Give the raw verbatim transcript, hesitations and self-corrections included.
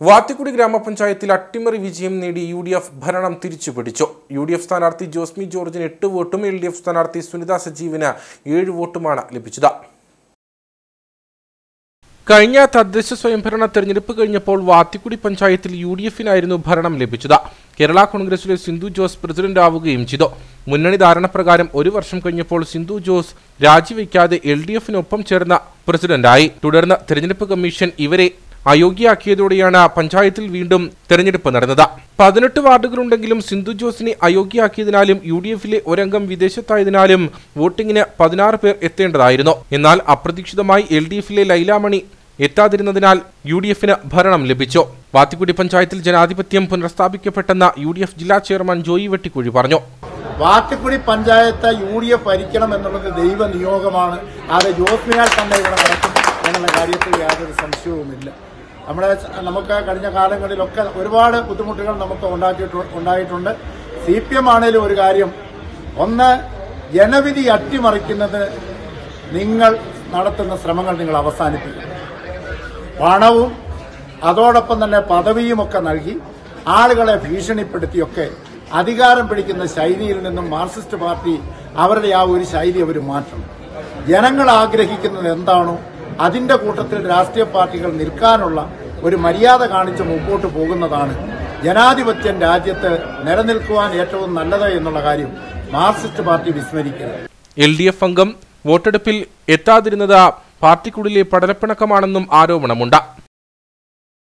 വാത്തിക്കുടി ഗ്രാമപഞ്ചായത്തിൽ അട്ടിമറി വിജയം നേടി യു ഡി എഫ് ഭരണം തിരിച്ചുപിടിച്ചു. യു ഡി എഫ് സ്ഥാനാർത്ഥി ജോസ്മി ജോർജിന് എട്ട് വോട്ടും എൽ ഡി എഫ് സ്ഥാനാർത്ഥി സുനിത സജീവിന് ഏഴ് വോട്ടുമാണ് ലഭിച്ചത്. കഴിഞ്ഞ തദ്ദേശ സ്വയംഭരണ തെരഞ്ഞെടുപ്പ് കഴിഞ്ഞപ്പോൾ വാത്തിക്കുടി പഞ്ചായത്തിൽ യു ഡി എഫിനായിരുന്നു ഭരണം ലഭിച്ചത്. കേരള കോൺഗ്രസിലെ സിന്ധു ജോസ് പ്രസിഡന്റ് ആവുകയും ചെയ്തു. മുന്നണി ധാരണപ്രകാരം ഒരു വർഷം കഴിഞ്ഞപ്പോൾ സിന്ധു ജോസ് രാജിവെക്കാതെ എൽ ഡി എഫിനൊപ്പം ചേർന്ന പ്രസിഡന്റായി. തുടർന്ന് തെരഞ്ഞെടുപ്പ് കമ്മീഷൻ ഇവരെ അയോഗ്യയാക്കിയതോടെയാണ് പഞ്ചായത്തിൽ വീണ്ടും തെരഞ്ഞെടുപ്പ് നടന്നത്. പതിനെട്ട് വാർഡുകളുണ്ടെങ്കിലും സിന്ധു ജോസിനെ അയോഗ്യയാക്കിയതിനാലും യു ഡി എഫിലെ ഒരംഗം വിദേശത്തായതിനാലും വോട്ടിങ്ങിന് പതിനാറ് പേർ എത്തേണ്ടതായിരുന്നു. എന്നാൽ അപ്രതീക്ഷിതമായി എൽ ഡി എഫിലെ ലൈലാമണി എത്താതിരുന്നതിനാൽ യു ഡി എഫിന് ഭരണം ലഭിച്ചു. വാത്തിക്കുടി പഞ്ചായത്തിൽ ജനാധിപത്യം പുനഃസ്ഥാപിക്കപ്പെട്ടെന്ന യു ഡി എഫ് ജില്ലാ ചെയർമാൻ ജോയി വെട്ടിക്കുഴി പറഞ്ഞു. Vathikudy panchayat U D F ഭരിക്കണം എന്നുള്ളത് ദൈവ നിയോഗമാണ്. അത് ജോസ്മിനാൽ തന്നെ ഇവിടെ നടക്കും എന്നുള്ള കാര്യത്തിൽ യാതൊരു സംശയവുമില്ല. നമ്മുടെ നമുക്ക് കഴിഞ്ഞ കാലങ്ങളിലൊക്കെ ഒരുപാട് ബുദ്ധിമുട്ടുകൾ നമുക്ക് ഉണ്ടാക്കിയിട്ട് ഉണ്ടായിട്ടുണ്ട്. സി പി എം ആണേലും ഒരു കാര്യം, ഒന്ന് ജനവിധി അട്ടിമറിക്കുന്നത് നിങ്ങൾ നടത്തുന്ന ശ്രമങ്ങൾ നിങ്ങൾ അവസാനിപ്പിക്കും. പണവും അതോടൊപ്പം തന്നെ പദവിയുമൊക്കെ നൽകി ആളുകളെ ഭീഷണിപ്പെടുത്തിയൊക്കെ അധികാരം പിടിക്കുന്ന ശൈലിയിൽ നിന്നും മാർക്സിസ്റ്റ് പാർട്ടി അവരുടെ ആ ഒരു ശൈലി അവർ മാറ്റണം. ജനങ്ങൾ ആഗ്രഹിക്കുന്നത് എന്താണോ അതിന്റെ കൂട്ടത്തിൽ രാഷ്ട്രീയ പാർട്ടികൾ നിൽക്കാനുള്ള ഒരു മര്യാദ കാണിച്ച് മുമ്പോട്ട് പോകുന്നതാണ് ജനാധിപത്യം രാജ്യത്ത് നിലനിൽക്കുവാൻ ഏറ്റവും നല്ലത് എന്നുള്ള കാര്യം മാർക്സിസ്റ്റ് പാർട്ടി വിസ്മരിക്കരുത്. എൽ ഡി എഫ് അംഗം വോട്ടെടുപ്പിൽ എത്താതിരുന്നത് പാർട്ടിക്കുള്ളിലെ പടലപ്പിണക്കമാണെന്നും ആരോപണമുണ്ട്.